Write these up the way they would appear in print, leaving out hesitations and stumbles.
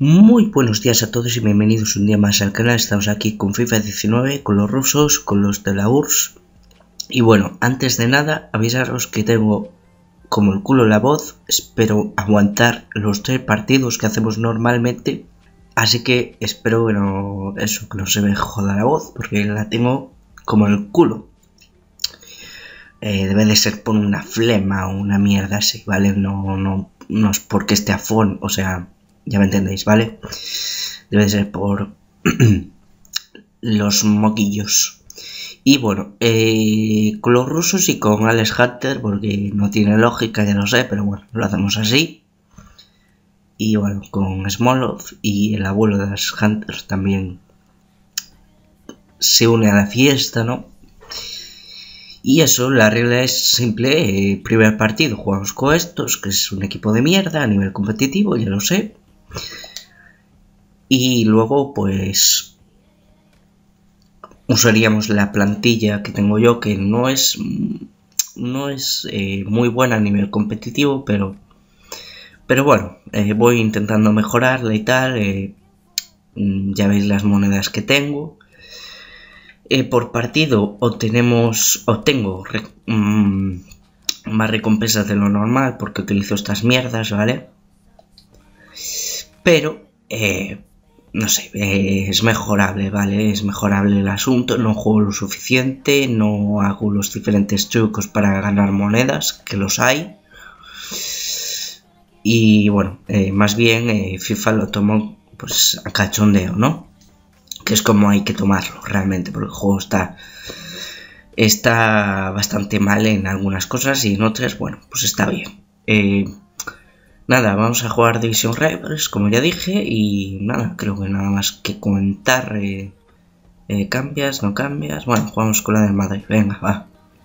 Muy buenos días a todos y bienvenidos un día más al canal. Estamos aquí con FIFA 19, con los rusos, con los de la URSS. Y bueno, antes de nada, avisaros que tengo como el culo la voz. Espero aguantar los 3 partidos que hacemos normalmente. Así que espero que no se me joda la voz, porque la tengo como el culo. Debe de ser por una flema o una mierda así, ¿vale? No es porque esté afón, o sea, ya me entendéis, ¿vale? Debe de ser por los moquillos. Y bueno, con los rusos y con Alex Hunter, porque no tiene lógica, ya lo sé, pero bueno, lo hacemos así. Y bueno, con Smolov y el abuelo de Alex Hunter también se une a la fiesta, ¿no? Y eso, la regla es simple, primer partido jugamos con estos, que es un equipo de mierda a nivel competitivo, ya lo sé. Y luego pues usaríamos la plantilla que tengo yo, que no es muy buena a nivel competitivo, pero bueno, voy intentando mejorarla y tal. Ya veis las monedas que tengo. Por partido obtengo más recompensas de lo normal porque utilizo estas mierdas, ¿vale? Pero no sé, es mejorable, ¿vale? Es mejorable el asunto, no juego lo suficiente, no hago los diferentes trucos para ganar monedas, que los hay. Y bueno, más bien FIFA lo tomo pues a cachondeo, ¿no? Que es como hay que tomarlo realmente, porque el juego está bastante mal en algunas cosas y en otras, bueno, pues está bien. Nada, vamos a jugar Division Rivals, como ya dije, y nada, creo que nada más que comentar. ¿Cambias? ¿No cambias? Bueno, jugamos con la del Madrid, venga, va.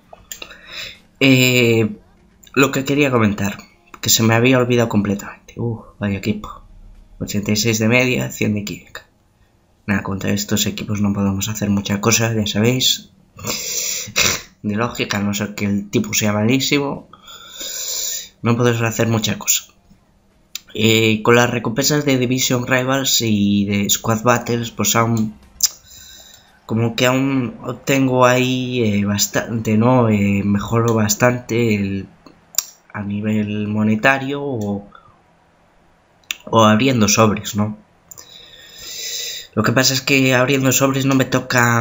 Lo que quería comentar, que se me había olvidado completamente. Vaya equipo. 86 de media, 100 de química. Nada, contra estos equipos no podemos hacer muchas cosas, ya sabéis. De lógica, a no ser que el tipo sea malísimo, no podemos hacer muchas cosas. Con las recompensas de Division Rivals y de Squad Battles, pues aún obtengo ahí bastante, ¿no? Mejoro bastante a nivel monetario o abriendo sobres, ¿no? Lo que pasa es que abriendo sobres no me toca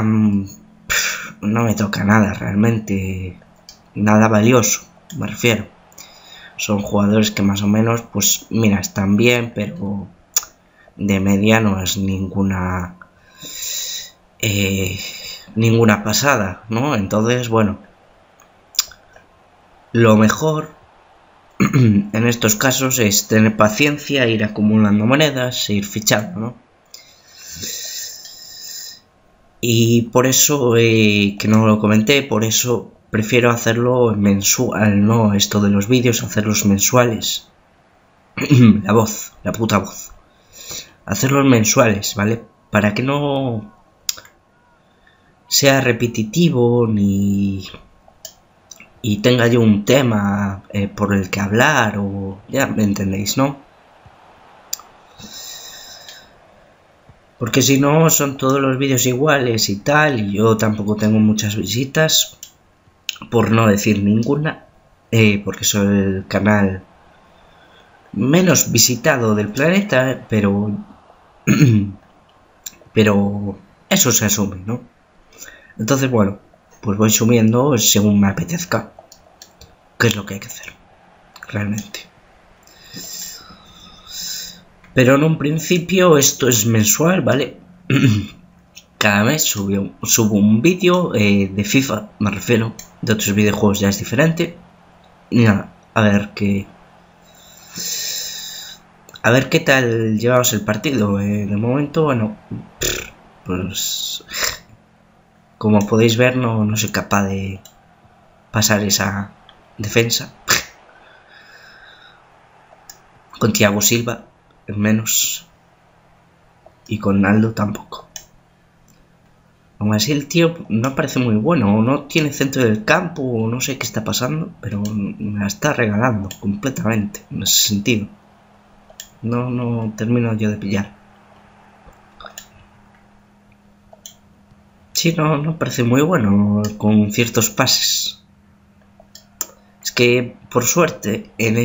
nada realmente, nada valioso, me refiero. Son jugadores que más o menos, pues mira, están bien, pero de media no es ninguna pasada, ¿no? Entonces, bueno, lo mejor en estos casos es tener paciencia, ir acumulando monedas e ir fichando, ¿no? Y por eso, que no lo comenté, por eso prefiero hacerlo mensual, no esto de los vídeos, hacerlos mensuales. La puta voz. Hacerlos mensuales, ¿vale? Para que no sea repetitivo y tenga yo un tema por el que hablar, o ya me entendéis, ¿no? Porque si no son todos los vídeos iguales y tal, y yo tampoco tengo muchas visitas, por no decir ninguna, porque soy el canal menos visitado del planeta, pero eso se asume, ¿no? Entonces, bueno, pues voy subiendo según me apetezca, que es lo que hay que hacer, realmente. Pero en un principio esto es mensual, ¿vale? Cada mes subo un vídeo de FIFA, me refiero. De otros videojuegos ya es diferente. Y nada, a ver qué tal llevamos el partido. De momento, bueno, pues como podéis ver no soy capaz de pasar esa defensa. Con Thiago Silva menos, y con Naldo tampoco. Aún así el tío no parece muy bueno, o no tiene centro del campo, o no sé qué está pasando, pero me la está regalando completamente en ese sentido. No termino yo de pillar. Sí, no parece muy bueno con ciertos pases. Es que, por suerte, en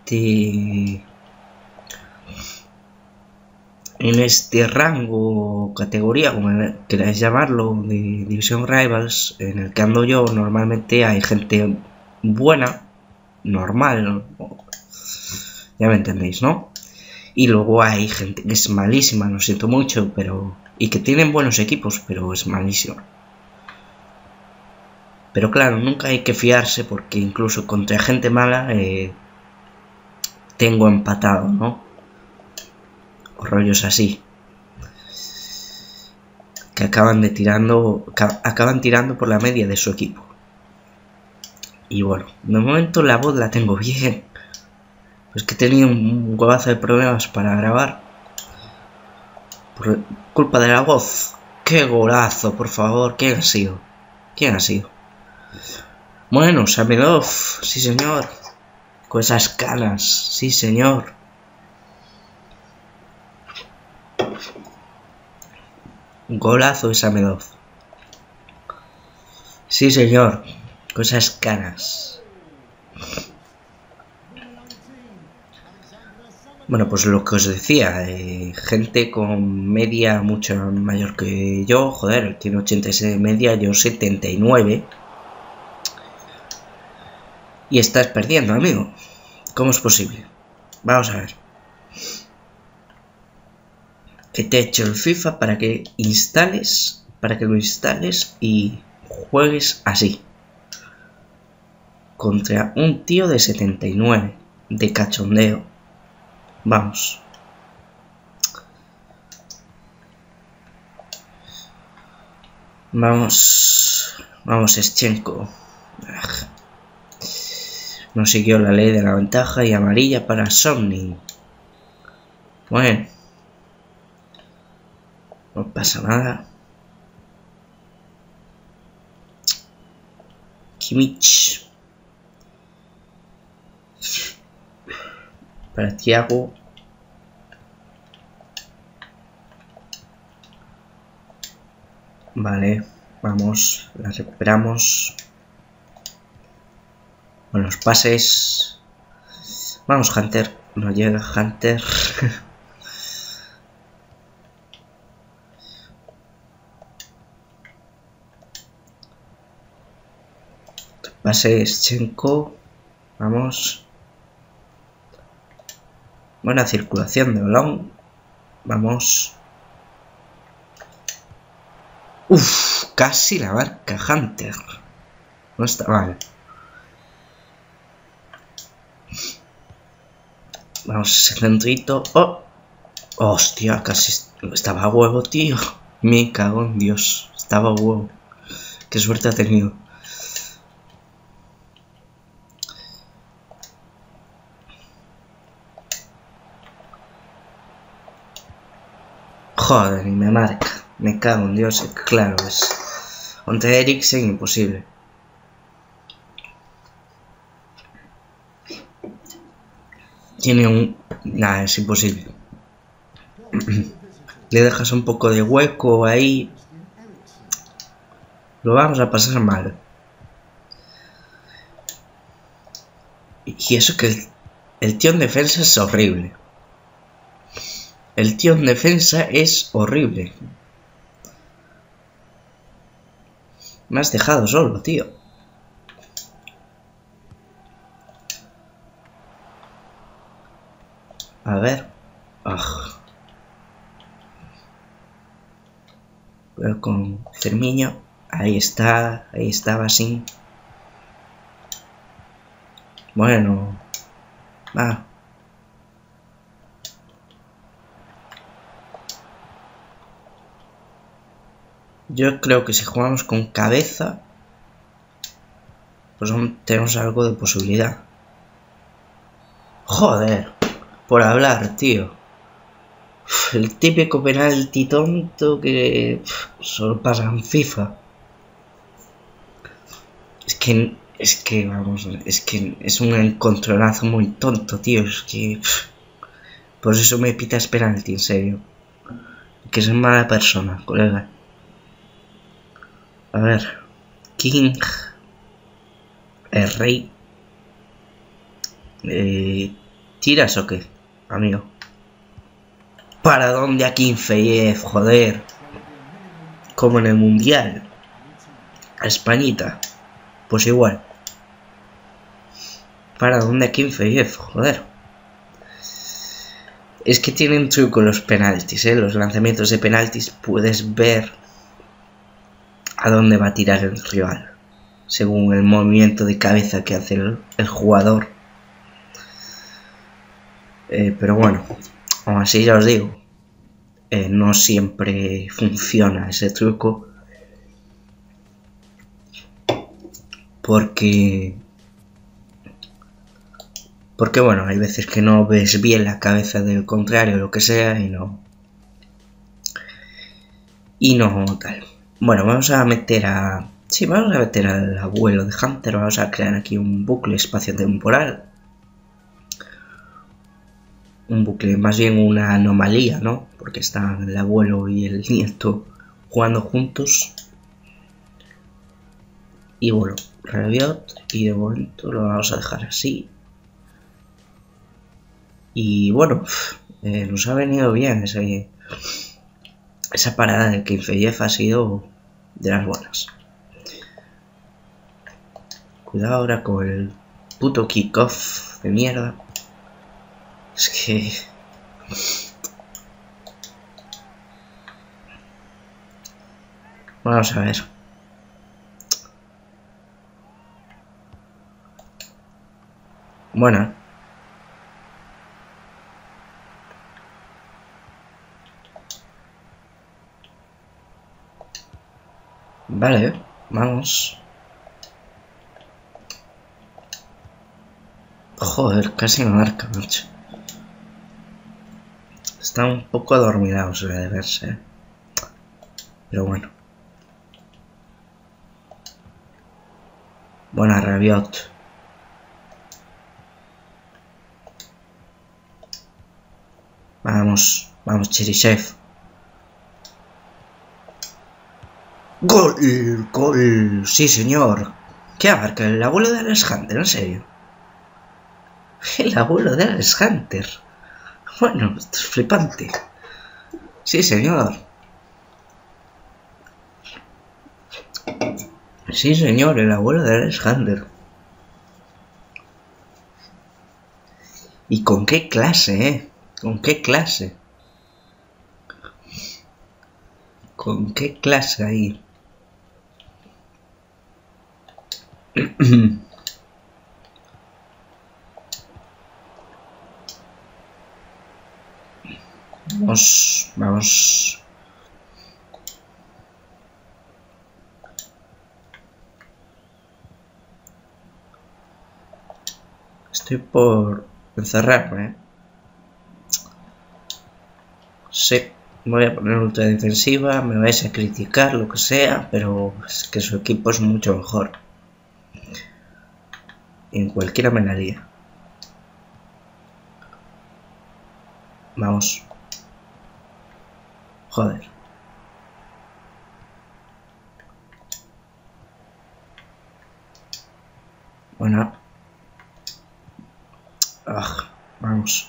este rango o categoría, como queráis llamarlo, de División Rivals, en el que ando yo, normalmente hay gente buena, normal, ya me entendéis, ¿no? Y luego hay gente que es malísima, lo siento mucho, pero... y que tienen buenos equipos, pero es malísimo. Pero claro, nunca hay que fiarse porque incluso contra gente mala tengo empatado, ¿no? O rollos así. Que acaban tirando por la media de su equipo. Y bueno, de momento la voz la tengo bien. Pues que he tenido un huevazo de problemas para grabar. Por culpa de la voz. ¡Qué golazo, por favor! ¿Quién ha sido? ¿Quién ha sido? Bueno, Samedov, sí señor. Con esas canas, sí señor. Golazo de Samedov. Sí señor. Con esas canas. Bueno, pues lo que os decía, gente con media mucho mayor que yo, joder, tiene 86 de media, yo 79. Y estás perdiendo, amigo. ¿Cómo es posible? Vamos a ver. Que te he hecho el FIFA para que lo instales y juegues así. Contra un tío de 79, de cachondeo. Vamos. Vamos, Schchenko. No siguió la ley de la ventaja y amarilla para Somni. Bueno. No pasa nada. Kimmich. Para Thiago. Vale, vamos, la recuperamos. Buenos pases. Vamos, Hunter. No llega Hunter. Pase Schchenko. Vamos. Buena circulación de balón. Vamos. Uff, casi la marca Hunter. No está mal. Vamos, ese centrito. Oh. Hostia, casi estaba a huevo, tío. Me cago en Dios. Estaba a huevo. Qué suerte ha tenido. Joder, y me marca. Me cago en Dios, claro, es... contra Eriksen imposible. Tiene un... Nada, es imposible. Le dejas un poco de hueco ahí. Lo vamos a pasar mal. Y eso que el tío en defensa es horrible. El tío en defensa es horrible. Me has dejado solo, tío. A ver. Pero con Firmino. Ahí estaba así. Bueno. Va. Yo creo que si jugamos con cabeza, pues tenemos algo de posibilidad. Joder, por hablar, tío. El típico penalti tonto que solo pasa en FIFA. Es un encontronazo muy tonto, tío. Es que Por eso me pitas penalti, en serio. Que es mala persona, colega. A ver. King. El rey. ¿Tiras o qué, amigo? ¿Para dónde a 15, joder? Como en el mundial. A Españita. Pues igual. ¿Para dónde a 15, joder? Es que tienen truco los penaltis, los lanzamientos de penaltis. Puedes ver a dónde va a tirar el rival, según el movimiento de cabeza que hace el jugador. Pero bueno, aún así ya os digo, no siempre funciona ese truco. Porque bueno, hay veces que no ves bien la cabeza del contrario o lo que sea y no tal. Bueno, vamos a meter al abuelo de Hunter. Vamos a crear aquí un bucle espacio-temporal. Un bucle, más bien una anomalía, ¿no? Porque están el abuelo y el nieto jugando juntos. Y bueno, Rabiot, y de momento lo vamos a dejar así. Y bueno, nos ha venido bien esa parada de que Feyev ha sido de las buenas. Cuidado ahora con el puto kickoff de mierda. Es que... Vamos a ver. Bueno. Vale, vamos. Joder, casi me marca, macho. Está un poco adormilado, suele de verse, pero bueno. Buena Rabiot. Vamos, vamos, Cherisev. ¡Gol! ¡Gol! Sí, señor. ¿Qué abarca? El abuelo de Alex Hunter, en serio. El abuelo de Alex Hunter. Bueno, esto es flipante. Sí, señor. Sí, señor, el abuelo de Alex Hunter. ¿Y con qué clase, ¿Con qué clase? ¿Con qué clase ahí? Vamos. Estoy por encerrarme, Sí, voy a poner ultra defensiva, me vais a criticar, lo que sea, pero es que su equipo es mucho mejor. En cualquiera me la haría. Vamos. Joder. Bueno. Vamos.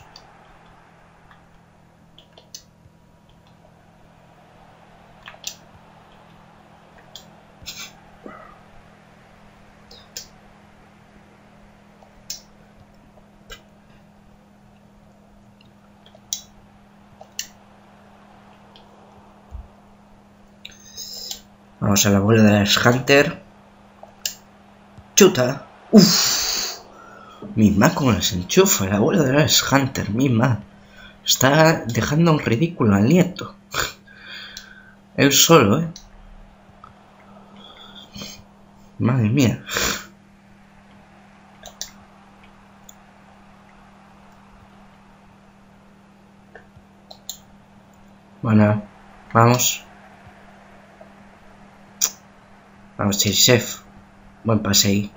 Vamos al abuelo de Alex Hunter. Chuta. Uff. Misma con el enchufa, el abuelo de Alex Hunter, misma. Está dejando un ridículo al nieto. Él solo, Madre mía. Bueno, vamos. Vamos, chef. Buen paseo.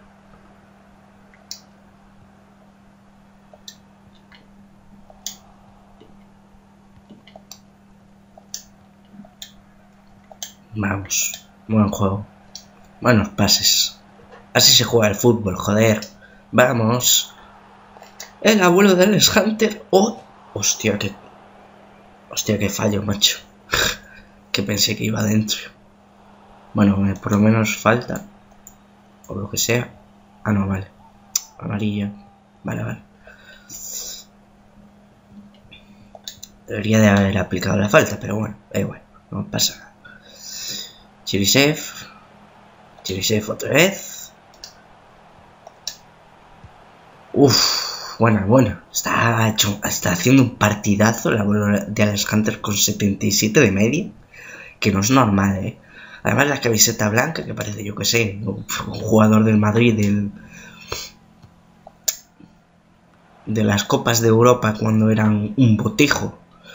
Vamos, buen juego. Buenos pases. Así se juega el fútbol, joder. Vamos. El abuelo de Alex Hunter. ¡Oh! Hostia, qué fallo, macho. Que pensé que iba adentro. Bueno, por lo menos falta. O lo que sea. Ah, no, vale. Amarilla. Vale. Debería de haber aplicado la falta, pero bueno, da igual. No pasa nada. Chirisev otra vez. Buena. Está haciendo un partidazo la bola de Alex Hunter con 77 de media. Que no es normal, Además la camiseta blanca, que parece, yo que sé, un jugador del Madrid, de las Copas de Europa cuando eran un botijo.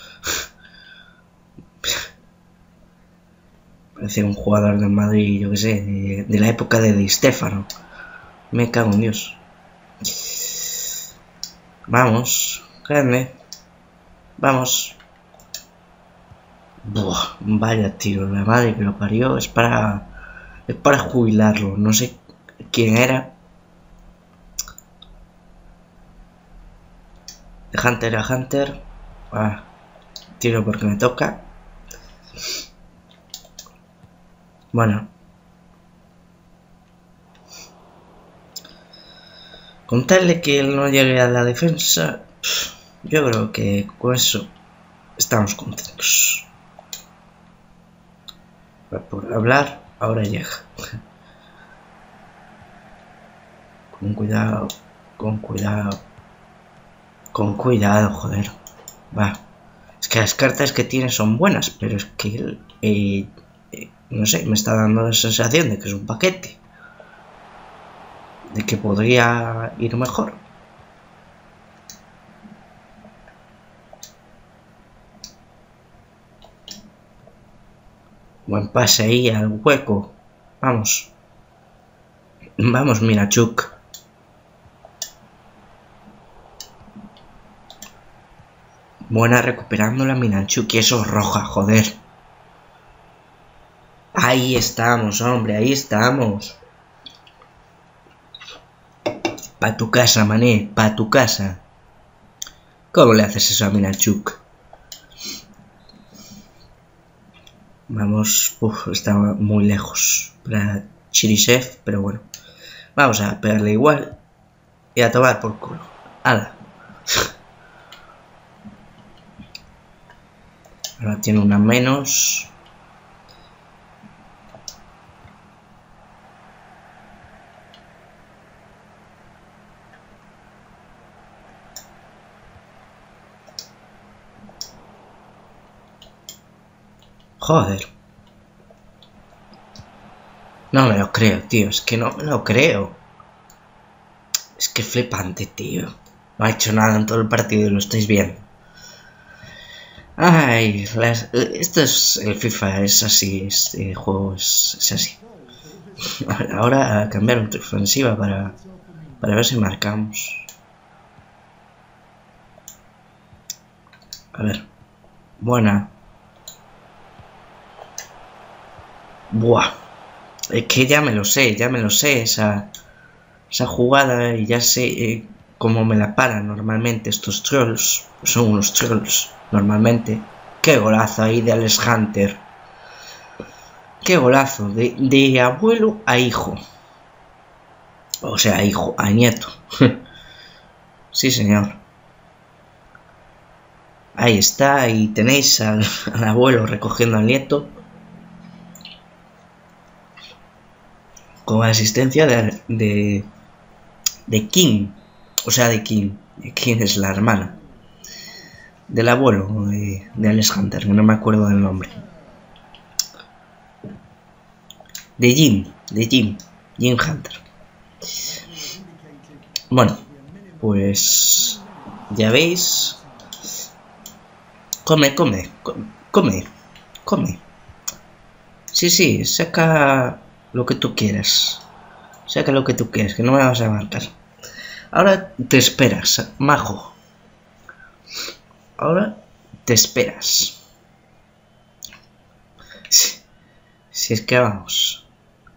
Parece un jugador del Madrid, yo que sé, de la época de Di Stéfano. Me cago en Dios. Vamos, grande. Vamos. Buah, vaya tiro, la madre que lo parió. Es para jubilarlo. No sé quién era. De Hunter a Hunter. Tiro porque me toca. Bueno. Contarle que él no llegue a la defensa. Yo creo que con eso estamos contentos. Por hablar, ahora llega. Con cuidado, joder. Va. Es que las cartas que tiene son buenas, pero es que no sé, me está dando la sensación de que es un paquete. De que podría ir mejor. Buen pase ahí al hueco. Vamos. Vamos, Mirachuk. Buena recuperando la Mirachuk. Y eso es roja, joder. Ahí estamos, hombre. Ahí estamos. Pa' tu casa, mané. Pa' tu casa. ¿Cómo le haces eso a Mirachuk? Vamos, está muy lejos para Chirisev, pero bueno. Vamos a pegarle igual y a tomar por culo. ¡Hala! Ahora tiene una menos. Joder. No me lo creo, tío. Es que no me lo creo. Es que flipante, tío. No ha hecho nada en todo el partido y lo estáis viendo. Ay, esto es el FIFA, es así. Este juego es así. Ahora a cambiar otra ofensiva para ver si marcamos. A ver. Buena. Buah. Es que ya me lo sé esa jugada y ya sé cómo me la paran normalmente estos trolls. Pues son unos trolls, normalmente. Qué golazo ahí de Alex Hunter. Qué golazo, de abuelo a hijo. O sea, hijo, a nieto. Sí, señor. Ahí está, ahí tenéis al abuelo recogiendo al nieto. Con asistencia de Kim. O sea, de Kim. Kim es la hermana del abuelo de Alex Hunter, que no me acuerdo del nombre. De Jim Hunter. Bueno, pues ya veis. Come. Sí, saca lo que tú quieras. Saca lo que tú quieras, que no me vas a marcar. Ahora te esperas, majo. Ahora te esperas. Si es que vamos.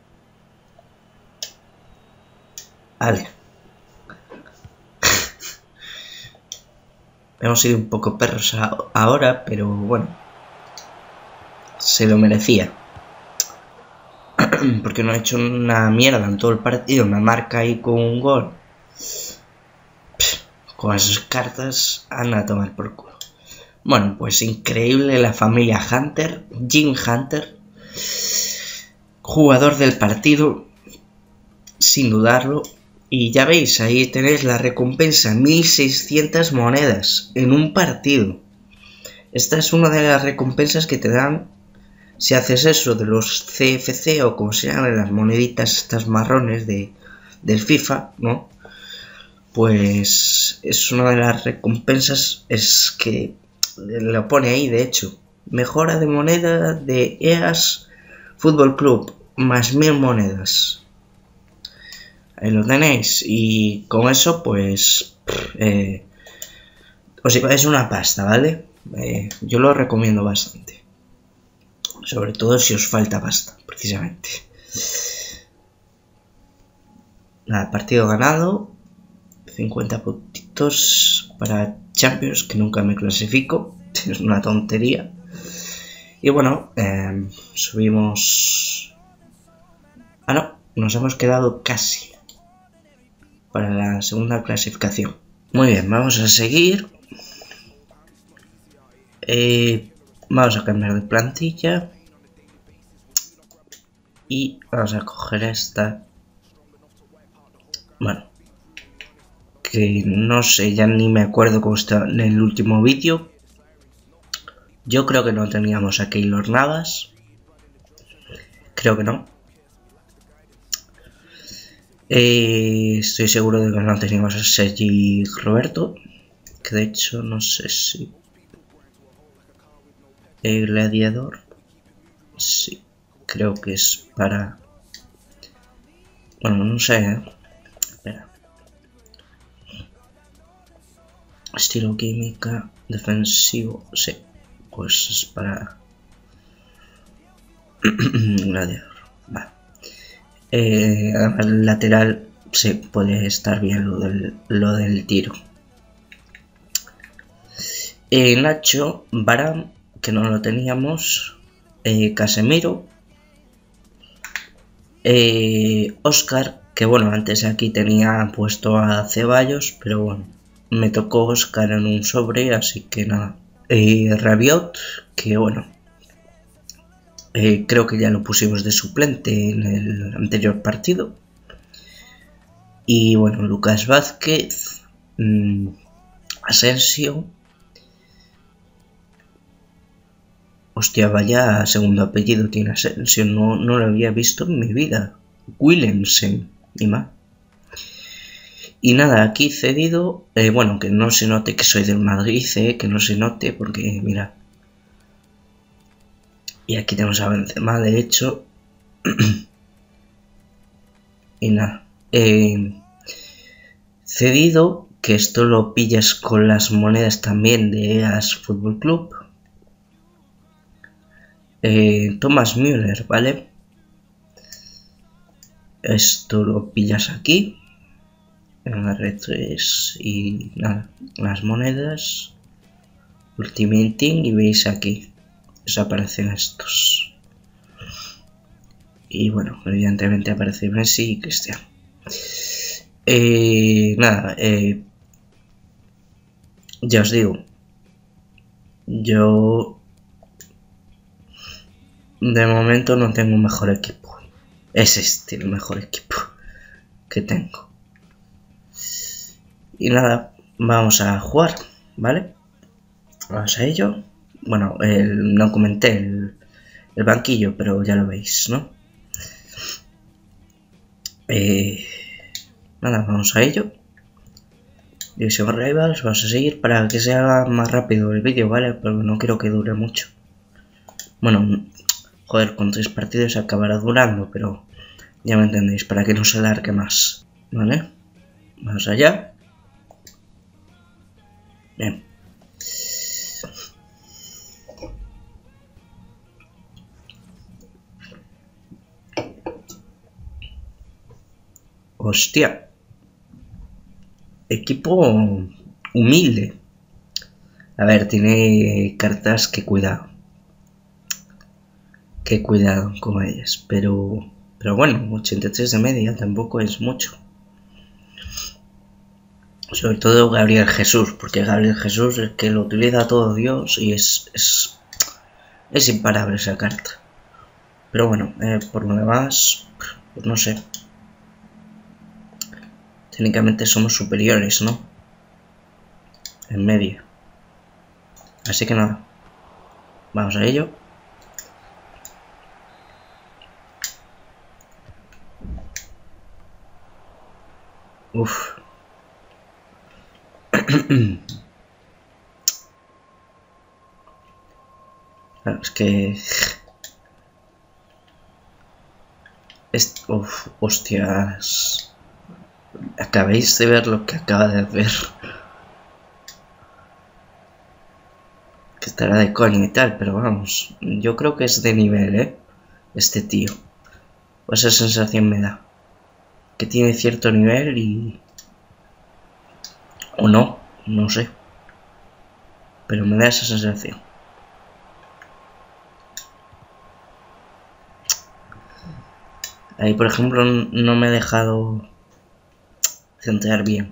Vale. Hemos sido un poco perros ahora, pero bueno. Se lo merecía. Porque no ha hecho una mierda en todo el partido. Me marca ahí con un gol. Con esas cartas, anda a tomar por culo. Bueno, pues increíble la familia Hunter. Jim Hunter. Jugador del partido. Sin dudarlo. Y ya veis, ahí tenéis la recompensa. 1600 monedas en un partido. Esta es una de las recompensas que te dan si haces eso de los CFC o como se llaman las moneditas estas marrones del FIFA, ¿no? Pues es una de las recompensas, es que lo pone ahí, de hecho. Mejora de moneda de EAS Fútbol Club, más 1000 monedas. Ahí lo tenéis. Y con eso, pues os lleváis una pasta, ¿vale? Yo lo recomiendo bastante. Sobre todo si os falta pasta, precisamente. Nada, partido ganado. 50 puntitos para Champions, que nunca me clasifico. Es una tontería. Y bueno, subimos... Ah, no, nos hemos quedado casi para la segunda clasificación. Muy bien, vamos a seguir. Vamos a cambiar de plantilla. Y vamos a coger esta. Bueno, que no sé, ya ni me acuerdo cómo estaba en el último vídeo. Yo creo que no teníamos a Keylor Navas. Creo que no. Estoy seguro de que no teníamos a Sergi Roberto. Que de hecho no sé si... El gladiador. Sí, creo que es para... Bueno, no sé, Espera. Estilo química, defensivo, sí. Pues es para... gladiador, vale. Al lateral sí, puede estar bien lo del tiro. Nacho, Varane, que no lo teníamos. Casemiro. Oscar, que bueno, antes aquí tenía puesto a Ceballos, pero bueno, me tocó Oscar en un sobre, así que nada. Rabiot, que bueno, creo que ya lo pusimos de suplente en el anterior partido. Y bueno, Lucas Vázquez, Asensio. Hostia, vaya segundo apellido tiene Asensio, no lo había visto en mi vida. Willemsen, ni más. Y nada, aquí cedido, bueno, que no se note que soy del Madrid, que no se note porque, mira. Y aquí tenemos a Benzema, de hecho. Y nada, cedido, que esto lo pillas con las monedas también de EAS Fútbol Club. Thomas Müller, ¿vale? Esto lo pillas aquí en la R3 y nada, las monedas Ultimate Team, y veis aquí os aparecen estos. Y bueno, evidentemente aparece Messi y Cristiano. Nada, ya os digo, yo de momento no tengo un mejor equipo. Es este el mejor equipo que tengo. Y nada, vamos a jugar, ¿vale? Vamos a ello. Bueno, no comenté el banquillo, pero ya lo veis, ¿no? Nada, vamos a ello. División Rivals, vamos a seguir para que sea más rápido el vídeo, ¿vale? Pero no quiero que dure mucho. Bueno, joder, con 3 partidos acabará durando, pero ya me entendéis, para que no se alargue más, ¿vale? Vamos allá. Bien. Hostia. Equipo humilde. A ver, tiene cartas que cuidado. Que cuidado con ellas. Pero bueno, 83 de media tampoco es mucho. Sobre todo Gabriel Jesús, porque Gabriel Jesús es que lo utiliza todo Dios y es imparable esa carta. Pero bueno, por lo demás, pues no sé. Técnicamente somos superiores, ¿no? En media. Así que nada. Vamos a ello. Uf. Claro, es que... Uf, hostias. Acabáis de ver lo que acaba de hacer. Que estará de coña y tal, pero vamos. Yo creo que es de nivel, este tío. O esa sensación me da. Que tiene cierto nivel y... O no, no sé. Pero me da esa sensación. Ahí, por ejemplo, no me he dejado centrar bien.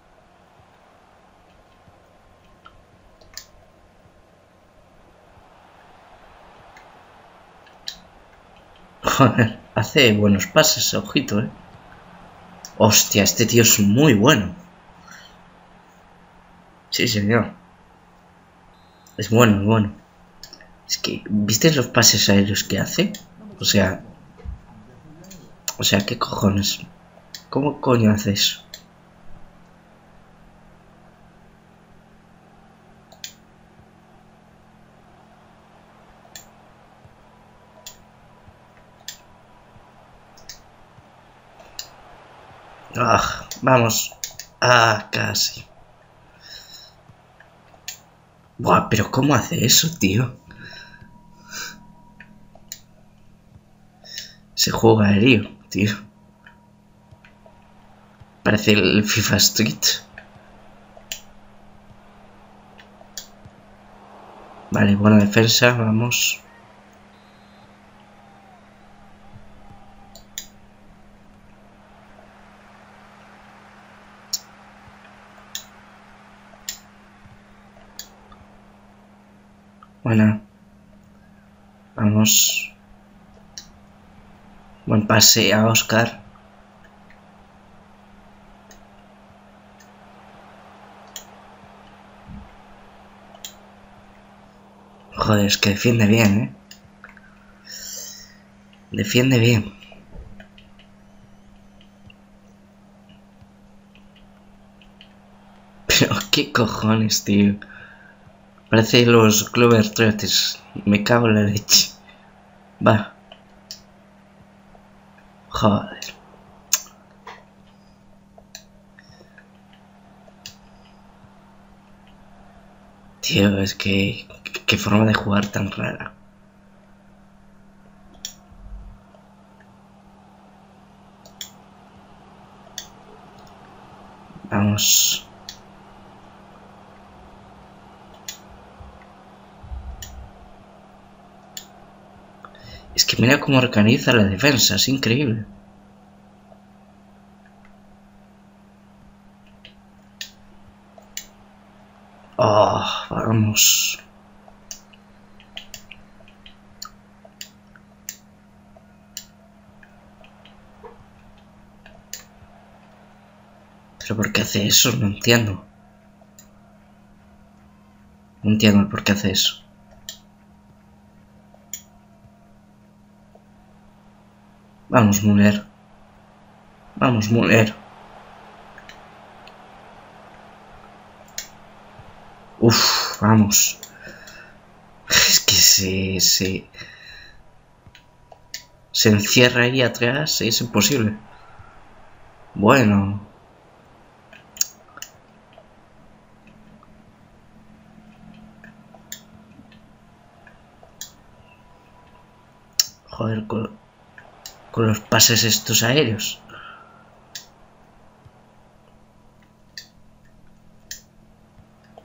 Joder, hace buenos pases, ojito, Hostia, este tío es muy bueno. Sí, señor. Es bueno, es bueno. Es que, ¿viste los pases aéreos que hace? O sea, ¿qué cojones? ¿Cómo coño hace eso? Ah, vamos. Ah, casi. Buah, pero ¿cómo hace eso, tío? Se juega aéreo, tío. Parece el FIFA Street. Vale, buena defensa, vamos. Buena. Vamos. Buen pase a Oscar. Joder, es que defiende bien, Defiende bien. Pero qué cojones, tío. Parece los Clover Trotters. Me cago en la leche. Va. Joder. Tío, es que... Qué forma de jugar tan rara. Vamos. Es que mira cómo organiza la defensa, es increíble. Oh, vamos. ¿Pero por qué hace eso? No entiendo. No entiendo por qué hace eso. Vamos, Müller. Vamos, Müller. Uf, vamos. Es que se encierra ahí atrás, es imposible. Bueno. Joder, con los pases estos aéreos.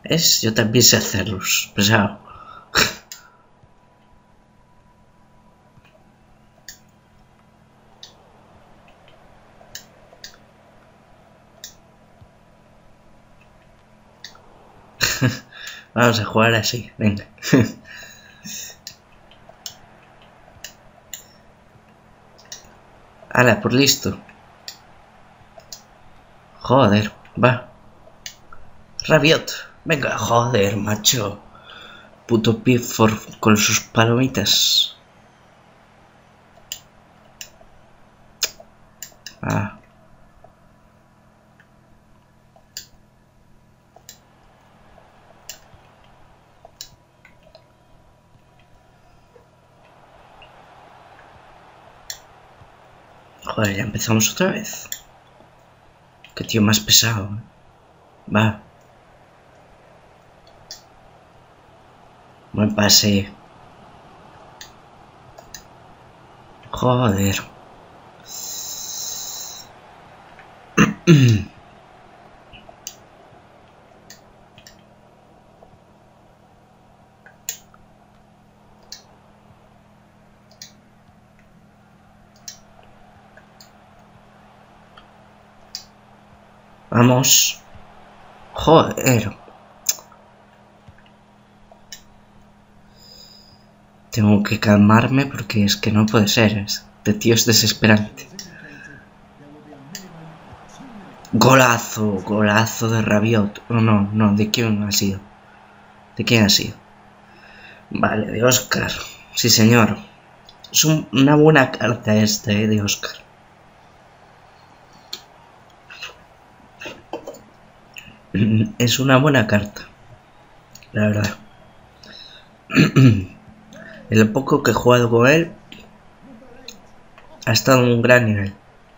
Es, yo también sé hacerlos, pesado. Vamos a jugar así, venga. Hala, por listo. Joder, va. Rabiot, venga, joder, macho. Puto Pickford con sus palomitas. Ah. Joder, ya empezamos otra vez. Qué tío más pesado. Va. Buen pase. Joder. Vamos. Joder. Tengo que calmarme porque es que no puede ser. Este tío es desesperante. Golazo, golazo de Rabiot. No, ¿de quién ha sido? ¿De quién ha sido? Vale, de Oscar. Sí, señor. Es una buena carta esta, de Oscar. Es una buena carta. La verdad. El poco que he jugado con él ha estado en un gran nivel.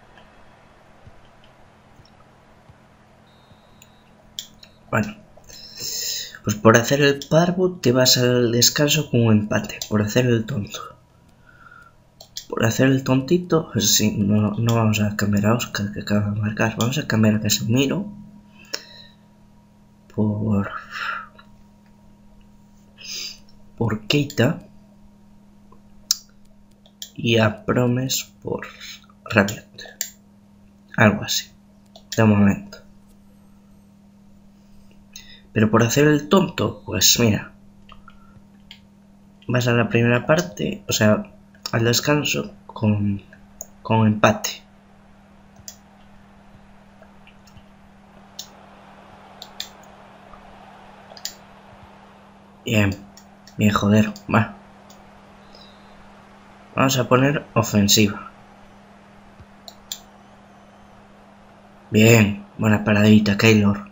Bueno, pues por hacer el parvo te vas al descanso con un empate, por hacer el tonto. Por hacer el tontito, pues sí, no vamos a cambiar a Oscar que acaba de marcar, vamos a cambiar a Casemiro por Keita y a Promes por Rabiot. Algo así, de momento. Pero por hacer el tonto, pues mira, vas a la primera parte, o sea, al descanso con empate. Bien, joder, va. Vamos a poner ofensiva. Bien, buena paradita, Keylor.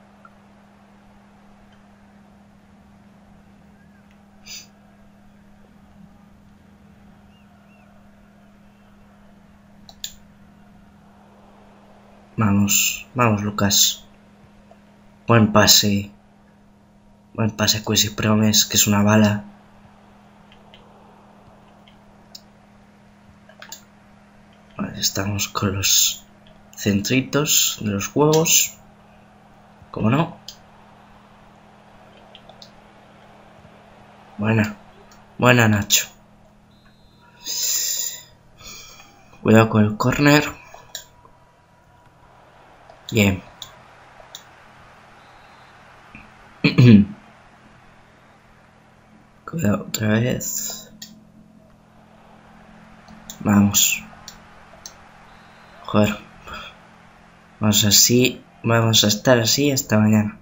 Vamos, Lucas. Buen pase. Buen pase a Quasi Promes, que es una bala. Vale, estamos con los centritos de los huevos. ¿Cómo no? Buena Nacho. Cuidado con el córner. Bien. Cuidado otra vez. Vamos. Joder. Vamos a estar así hasta mañana.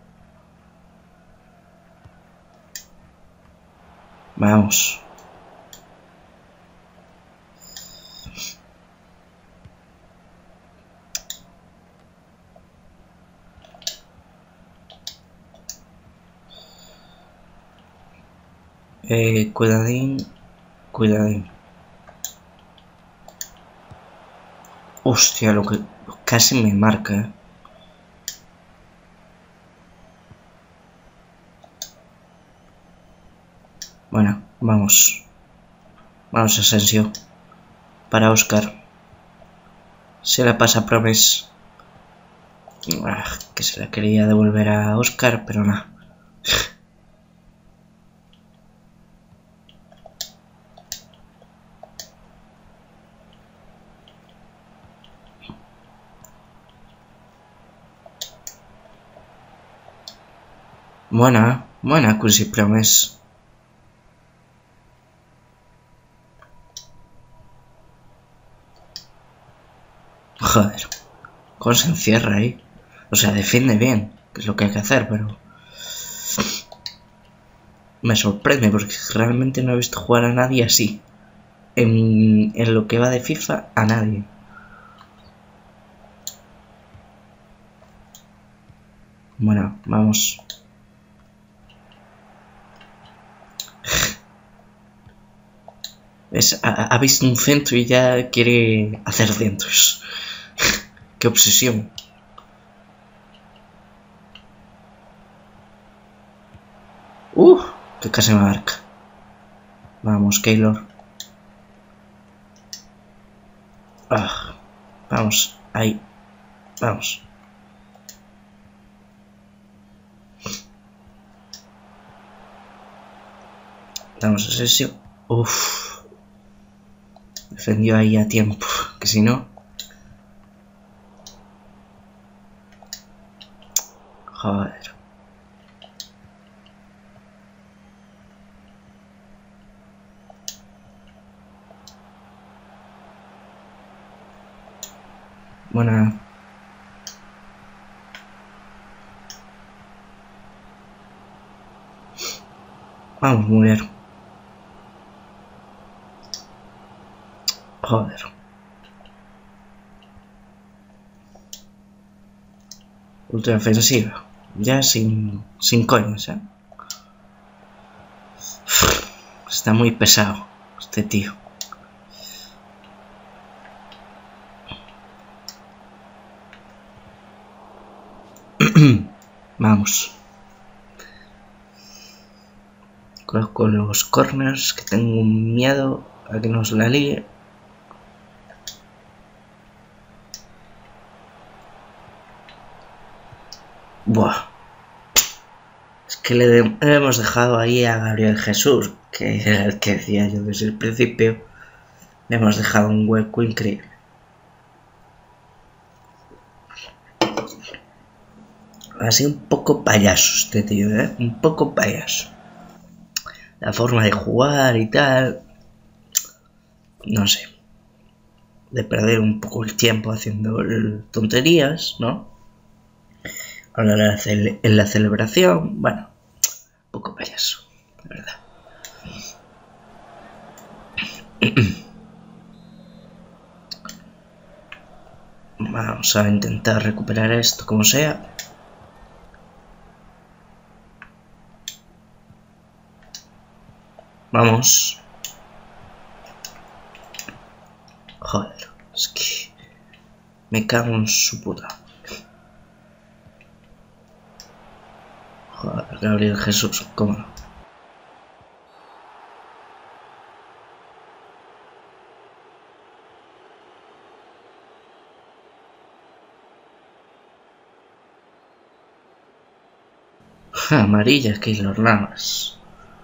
Vamos. Cuidadín. Hostia, lo que casi me marca. Bueno, vamos. Vamos, Asensio. Para Oscar. Se la pasa a Promes. Que se la quería devolver a Oscar, pero nada. Buena, Quincy Promise. Joder, ¿cómo se encierra ahí? O sea, defiende bien, que es lo que hay que hacer, pero... Me sorprende porque realmente no he visto jugar a nadie así. En lo que va de FIFA, a nadie. Bueno, vamos. Ha visto un centro y ya quiere hacer centros. Qué obsesión. Que casi me marca. Vamos, Keylor. Vamos, ahí. Vamos. Damos a sesión. Defendió ahí a tiempo. Que si no... Joder. Buena. Vamos, Muller. Joder. Ultra ofensiva. Ya sin coñas, ¿eh? Está muy pesado este tío. Vamos. Con los corners, que tengo un miedo a que nos la líe. Buah. Es que le hemos dejado ahí a Gabriel Jesús, que era el que decía yo desde el principio. Le hemos dejado un hueco increíble. Así un poco payaso este tío, ¿eh? Un poco payaso. La forma de jugar y tal. No sé. De perder un poco el tiempo haciendo tonterías, ¿no? Ahora en la celebración, bueno, un poco payaso, de verdad. Vamos a intentar recuperar esto como sea. Vamos. Joder, es que me cago en su puta. Joder, Gabriel Jesús, ¿cómo no? Amarilla, Keylor Navas.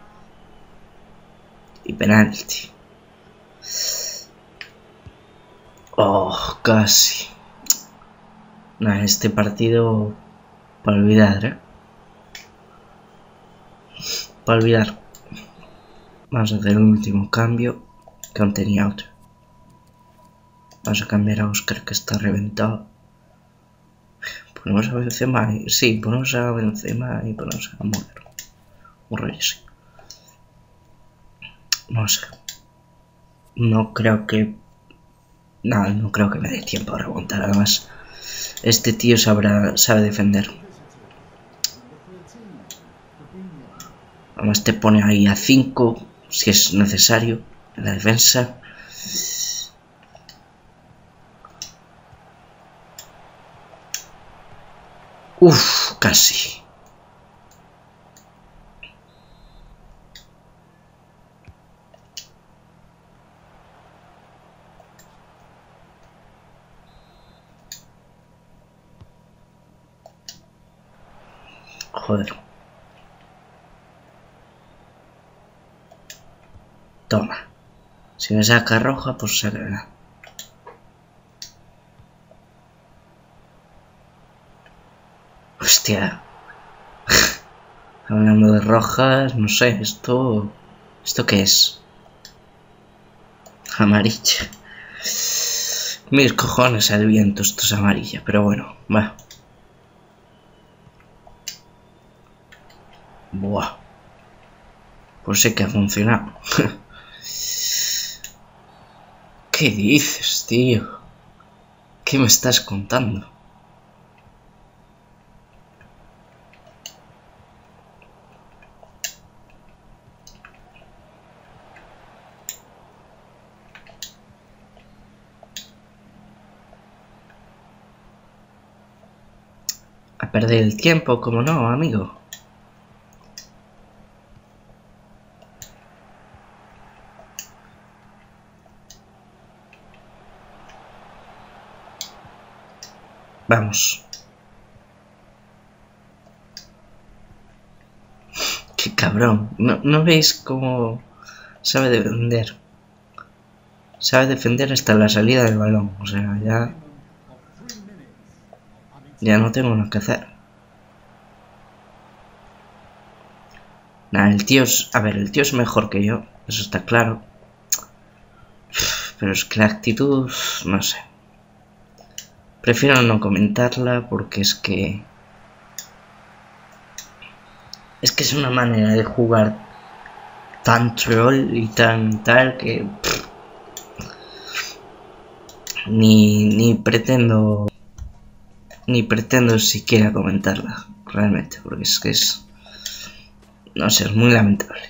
Y penalti. Oh, casi. Nah, este partido para olvidar, ¿eh? Para olvidar. Vamos a hacer un último cambio, que aún tenía otro. Vamos a cambiar a Oscar, que está reventado. Ponemos a Benzema, sí, ponemos a Benzema y ponemos a Müller. Un rollo así. No sé. No creo que... No creo que me dé tiempo a remontar. Además, este tío sabe defender. Además te pone ahí a 5, si es necesario, en la defensa. Casi. Joder. Toma. Si me saca roja, pues sacará. Hostia. Hablando de rojas, no sé, ¿esto qué es? Amarilla. Mis cojones al viento, esto es amarilla, pero bueno, va. Buah. Pues sé que ha funcionado. ¿Qué dices, tío? ¿Qué me estás contando? A perder el tiempo, como no, amigo. Vamos. Qué cabrón. ¿No veis cómo sabe defender? Sabe defender hasta la salida del balón. O sea, ya no tengo nada que hacer. Nah, el tío es... A ver, el tío es mejor que yo. Eso está claro. Pero es que la actitud... No sé. Prefiero no comentarla porque es que... Es una manera de jugar tan troll y tan tal que... Ni pretendo... Ni pretendo siquiera comentarla. Realmente. Porque es que es... No sé, es muy lamentable.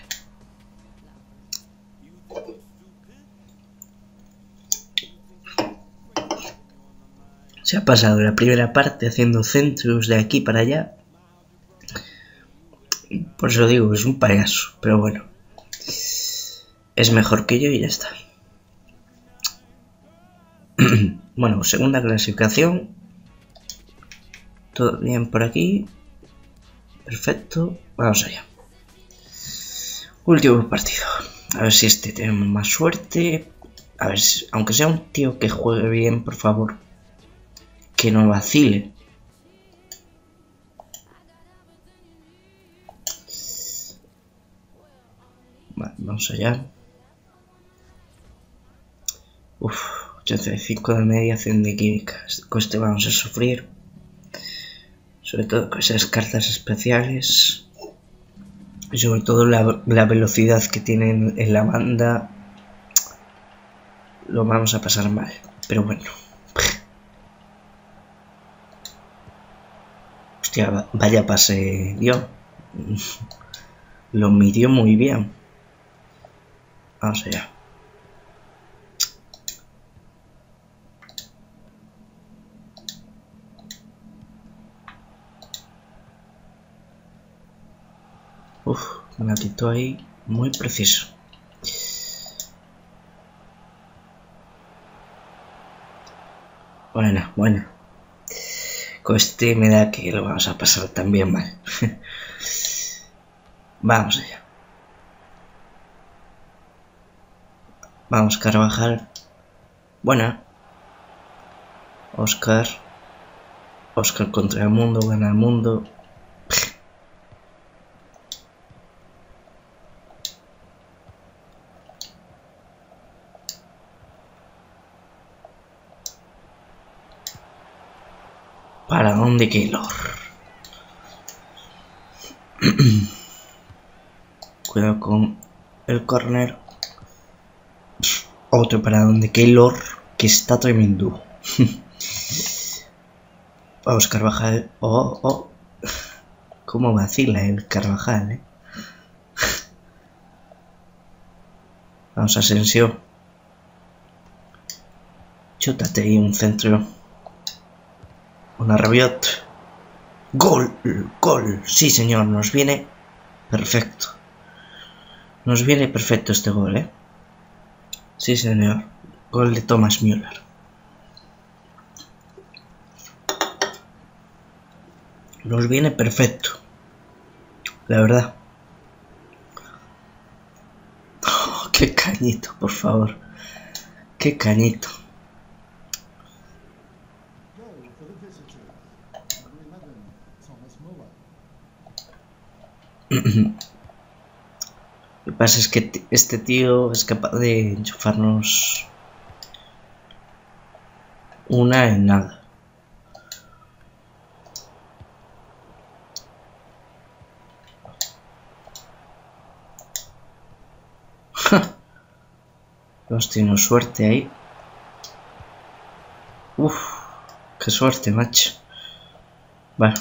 Se ha pasado la primera parte haciendo centros de aquí para allá. Por eso digo, es un payaso. Pero bueno. Es mejor que yo y ya está. Bueno, segunda clasificación. Todo bien por aquí. Perfecto. Vamos allá. Último partido. A ver si este tenemos más suerte. A ver si, aunque sea un tío que juegue bien, por favor. Que no vacile. Vale, vamos allá. Uf, 85 de media, 100 de química. Con este vamos a sufrir. Sobre todo con esas cartas especiales. Y sobre todo la velocidad que tienen en la banda. Lo vamos a pasar mal. Pero bueno. Hostia, vaya pase dio. Lo midió muy bien. Vamos allá. Uf, me la quitó ahí muy preciso. Buena. Con este me da que lo vamos a pasar también mal. Vamos allá. Vamos, Carvajal. Buena. Oscar contra el mundo, gana el mundo. ¿Para dónde, Keylor? Cuidado con el corner. Otro para donde Keylor, que está tremendo. Vamos, Carvajal. Oh. Cómo vacila el Carvajal, Vamos, Asensio. Chútate ahí un centro. Una Rabiot. ¡Gol! Sí, señor, nos viene perfecto. Nos viene perfecto este gol, Sí, señor. Gol de Thomas Müller. Nos viene perfecto. La verdad. Oh, qué cañito, por favor. Qué cañito. Lo que pasa es que este tío es capaz de enchufarnos una en nada. Hemos tenido suerte ahí. Uf, qué suerte, macho. Bueno.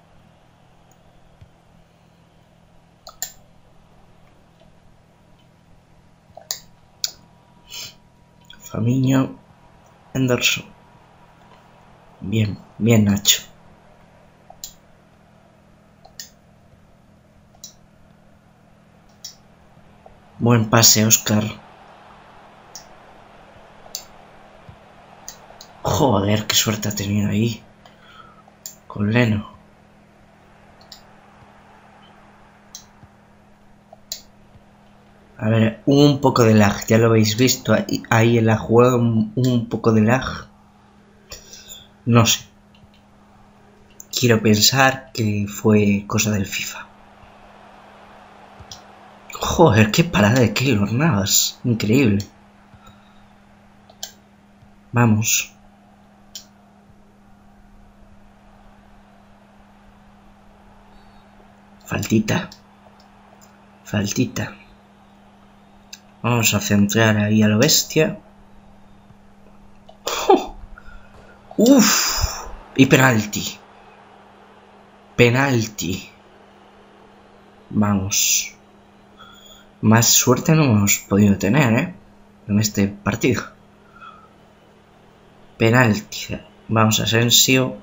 Famiño, Henderson. Bien, bien, Nacho. Buen pase, Oscar. Joder, qué suerte ha tenido ahí. Con Leno. A ver, un poco de lag, ya lo habéis visto. Ahí en la jugada un poco de lag. No sé. Quiero pensar que fue cosa del FIFA. Joder, qué parada de Keylor Navas. Increíble. Vamos. Faltita. Faltita. Vamos a centrar ahí a lo bestia. ¡Oh! ¡Uf! Y penalti. Penalti. Vamos. Más suerte no hemos podido tener, en este partido. Penalti. Vamos a Asensio.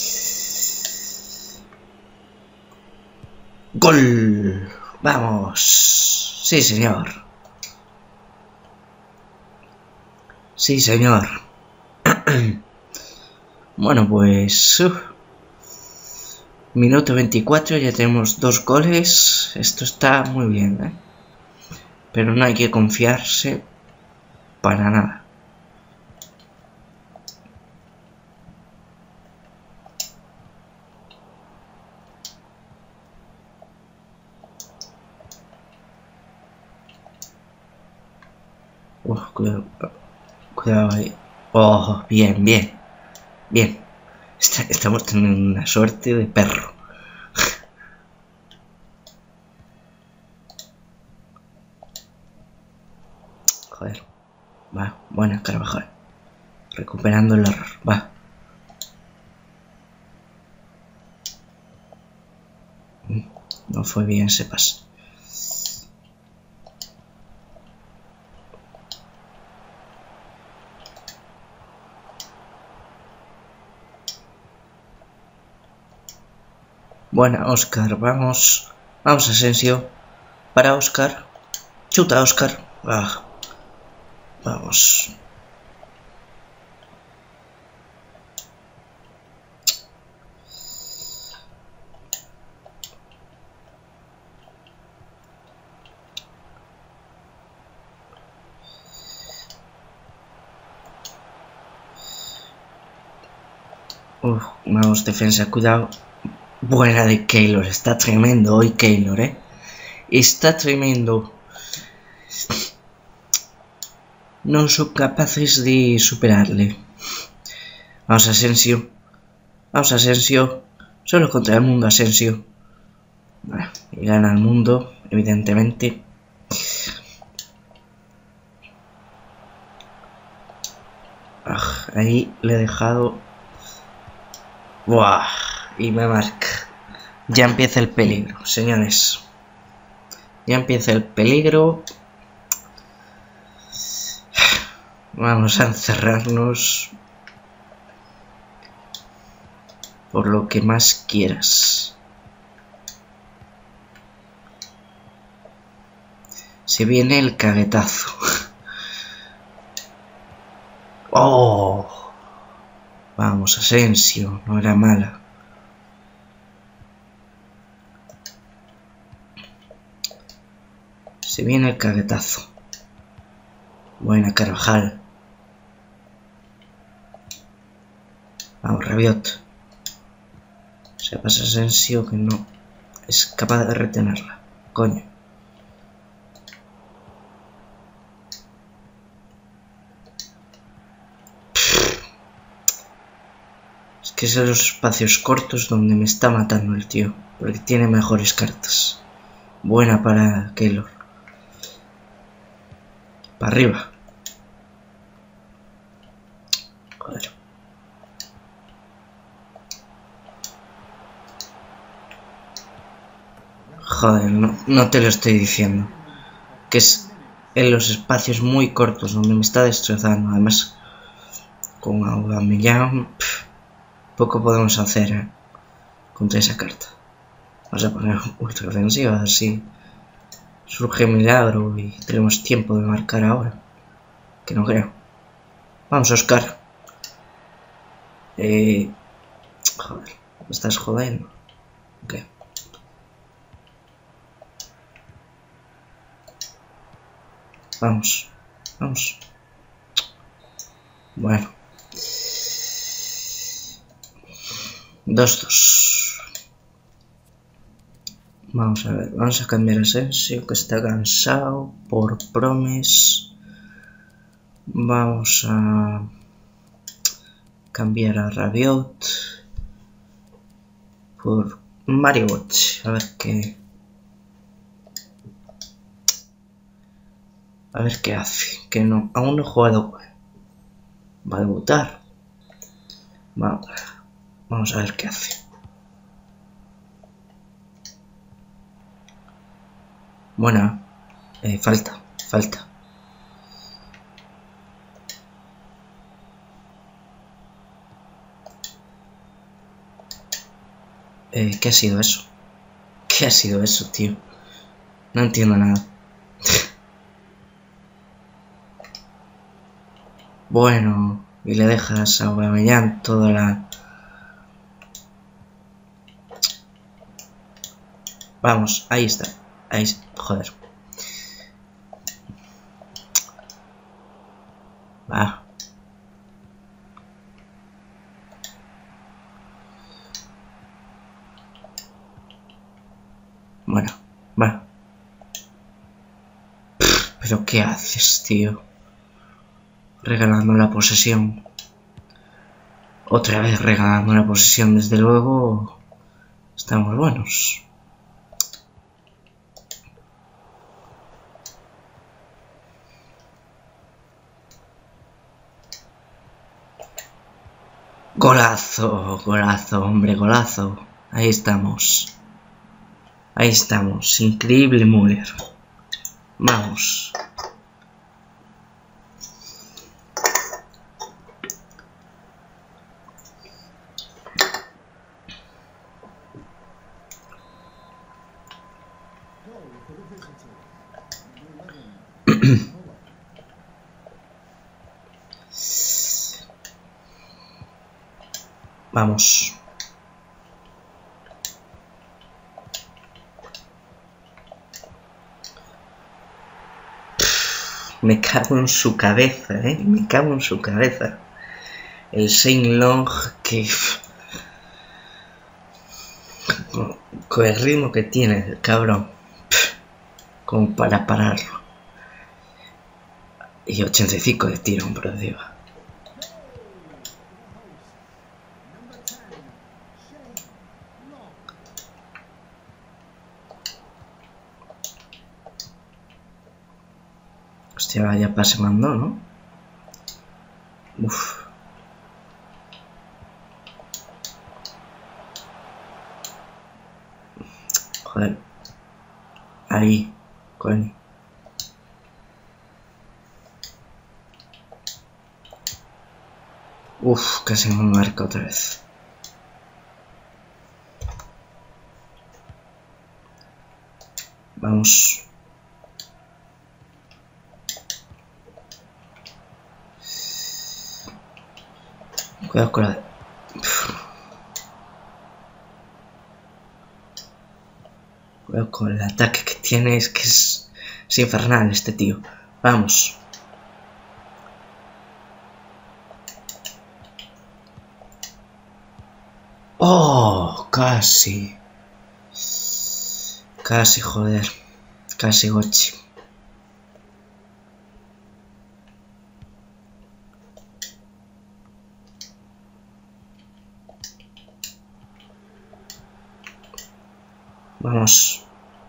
¡Gol! ¡Vamos! Sí, señor. Sí, señor. Bueno, pues... Minuto 24, ya tenemos 2 goles. Esto está muy bien, pero no hay que confiarse para nada. Cuidado, cuidado ahí. Oh, bien, bien, bien. Estamos teniendo una suerte de perro. Joder. Va, buena Carvajal. Recuperando el error. Va. No fue bien ese pase. Buena, Oscar. Vamos. Vamos, Asensio. Para Oscar. Chuta, Oscar. Ah. Vamos. Vamos, defensa, cuidado. Buena de Keylor, está tremendo hoy Keylor, Está tremendo. No son capaces de superarle. Vamos, Asensio. Vamos, Asensio. Solo contra el mundo, Asensio. Bueno, y gana el mundo, evidentemente. Ahí le he dejado. Buah. Y me marca. Ya empieza el peligro, señores. Ya empieza el peligro. Vamos a encerrarnos por lo que más quieras. Se viene el caguetazo. ¡Oh! Vamos, Asensio, no era mala. Se viene el caguetazo. Buena, Carvajal. Vamos, Rabiot. Se pasa Asensio que no es capaz de retenerla. Coño. Que es en los espacios cortos donde me está matando el tío. Porque tiene mejores cartas. Buena para Keylor. Para arriba. Joder. Joder, no te lo estoy diciendo. Que es en los espacios muy cortos donde me está destrozando. Además, con Aubameyang poco podemos hacer contra esa carta. Vamos a poner ultra ofensiva, así surge milagro y tenemos tiempo de marcar ahora. Que no creo. Vamos, Oscar. Joder, me estás jodiendo. Ok. Vamos, vamos. Bueno. 2-2. Vamos a ver, vamos a cambiar a Asensio, que está cansado, por Promes. Vamos a cambiar a Rabiot por Mario Götze. A ver qué hace. Que no, aún no he jugado. Va a debutar. Vamos a ver qué hace. Buena. Falta. ¿Qué ha sido eso? ¿Qué ha sido eso, tío? No entiendo nada. Bueno, y le dejas a Aubameyang toda la... Vamos, ahí está. Ahí, joder. Va. Bueno, va. ¿Pero qué haces, tío? Regalando la posesión. Otra vez regalando la posesión, desde luego. Estamos buenos. Golazo, hombre, golazo. Ahí estamos. Increíble Müller. Vamos. Vamos. Me cago en su cabeza, me cago en su cabeza. El Saint Long que... Con el ritmo que tiene el cabrón. Como para pararlo. Y 85 de tiro por encima. Hostia, vaya pase mandó, ¿no? Uff. Joder. Ahí, coño. Uff, casi me marca otra vez. Vamos. Cuidado con la... Cuidado con el ataque que tiene, es que es infernal este tío. Vamos. Oh, casi. Casi, joder. Casi, Gochi. Vamos.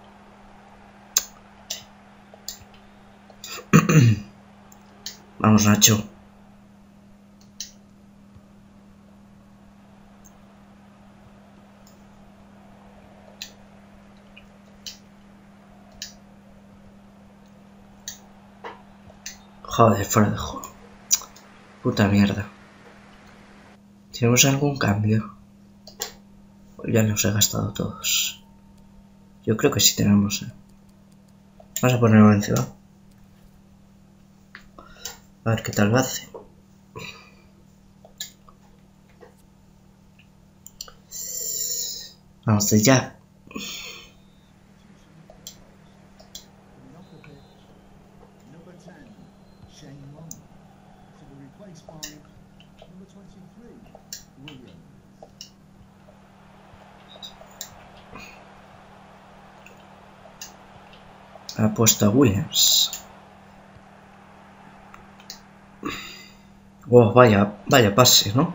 Vamos, Nacho. Joder, fuera de juego. Puta mierda. ¿Tenemos algún cambio? Ya los he gastado todos. Yo creo que sí tenemos, Vamos a ponerlo en ciudad. A ver qué tal va hace. Vamos de ya. Ha puesto a Williams. Oh, vaya pase, ¿no?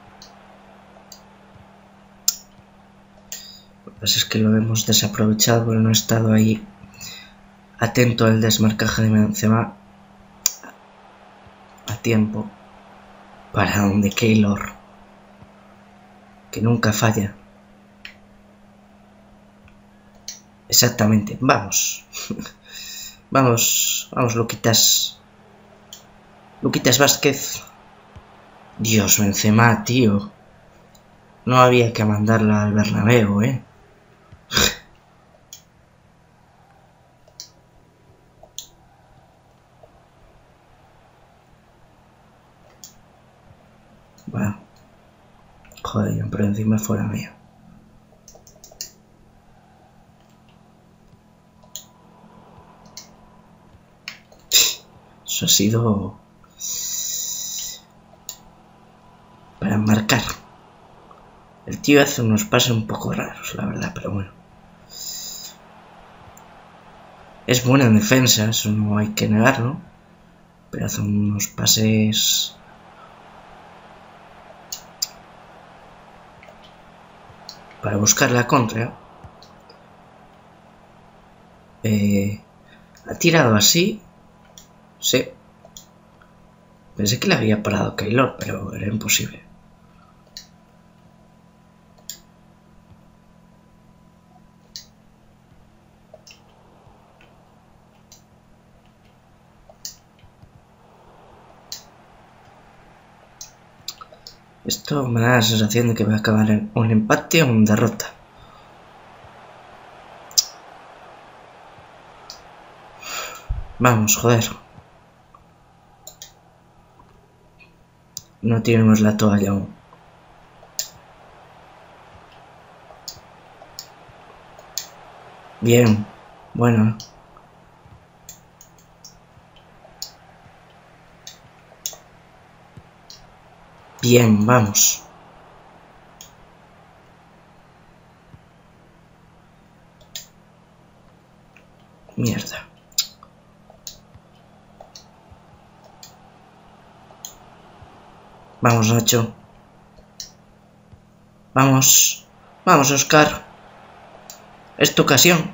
Lo que pasa es que lo hemos desaprovechado porque no he estado ahí atento al desmarcaje de Benzema a tiempo para donde Keylor, que nunca falla. Exactamente, vamos. Vamos, Luquitas. Luquitas Vázquez. Dios, Benzema, tío. No había que mandarla al Bernabéu, Bueno. Joder, pero encima fuera mío. Eso ha sido para marcar. El tío hace unos pases un poco raros, la verdad, pero bueno. Es buena en defensa, eso no hay que negarlo. Pero hace unos pases para buscar la contra. Ha tirado así. Sí. Pensé que le había parado Keylor, pero era imposible. Esto me da la sensación de que va a acabar en un empate o una derrota. Vamos, joder. No tenemos la toalla aún. Bien, bueno. Bien, vamos. Mierda. Vamos, Nacho. Vamos. Vamos, Oscar. Es tu ocasión.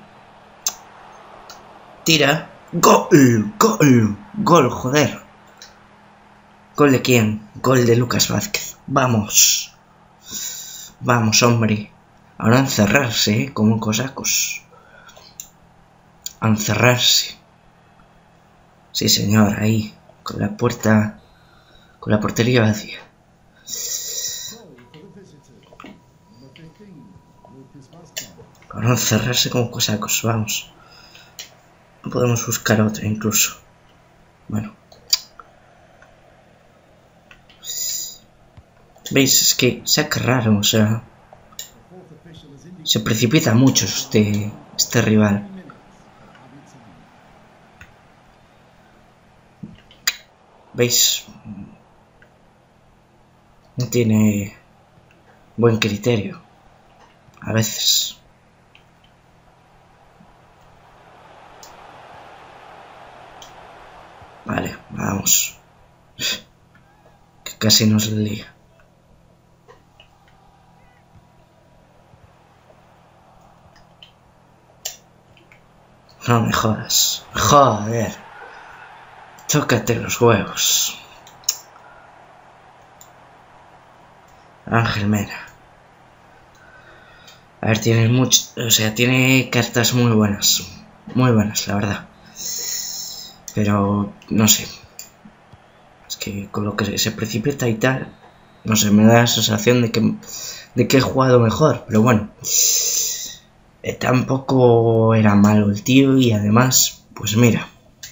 Tira. ¡Gol! ¡Gol! ¡Gol, joder! ¿Gol de quién? Gol de Lucas Vázquez. Vamos. Vamos, hombre. Ahora a encerrarse, como cosacos. A encerrarse. Sí, señor, ahí. Con la puerta... Con la portería vacía. Ahora a encerrarse como cosacos, vamos. No podemos buscar otra incluso. Bueno. ¿Veis? Es que saca raro, o sea... Se precipita mucho este rival. ¿Veis? No tiene buen criterio. A veces. Vale, vamos. Que casi nos lía. No me jodas. Joder. Tócate los huevos. Ángel Mena. A ver, tiene tiene cartas muy buenas. Muy buenas, la verdad. Pero, no sé. Es que con lo que se precipita y tal, no sé, me da la sensación de que he jugado mejor. Pero bueno. Tampoco era malo el tío y además, pues mira.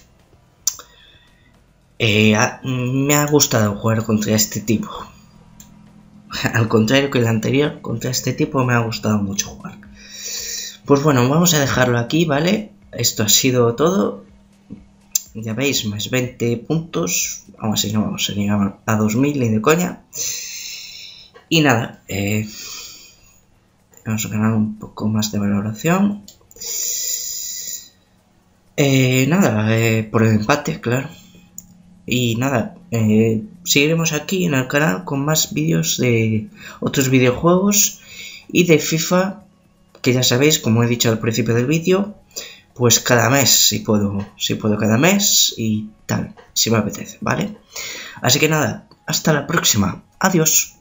Me ha gustado jugar contra este tipo. Al contrario que el anterior, contra este tipo me ha gustado mucho jugar. Pues bueno, vamos a dejarlo aquí, ¿vale? Esto ha sido todo. Ya veis, más 20 puntos. Aún así no vamos a llegar a 2000 ni de coña. Y nada, vamos a ganar un poco más de valoración. Nada, por el empate, claro. Y nada, seguiremos aquí en el canal con más vídeos de otros videojuegos y de FIFA, que ya sabéis, como he dicho al principio del vídeo, pues cada mes, si puedo cada mes y tal, si me apetece, ¿vale? Así que nada, hasta la próxima, adiós.